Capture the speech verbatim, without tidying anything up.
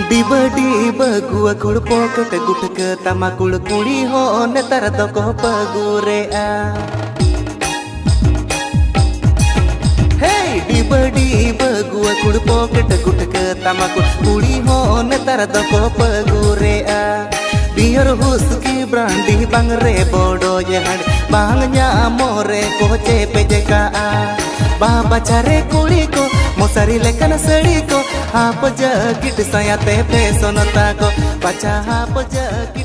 डिब डिब गुआ कुड़ पॉकेट गुटक तमाकुड़ कुड़ी हो नेतर दको पगुरे आ हे डिब डिब गुआ कुड़ पॉकेट गुटक तमाकुड़ कुड़ी हो नेतर दको पगुरे आ बियर हुस्की ब्रांडी बांगरे बोडो यहड़ बांग ᱧᱟᱢᱚᱨᱮ कोचे पेजका आ बाबा चारे कुड़ी को मोसारी लेकन सड़ी को हाप जगिट सयाते पे सोनता को पचा हाप जगिट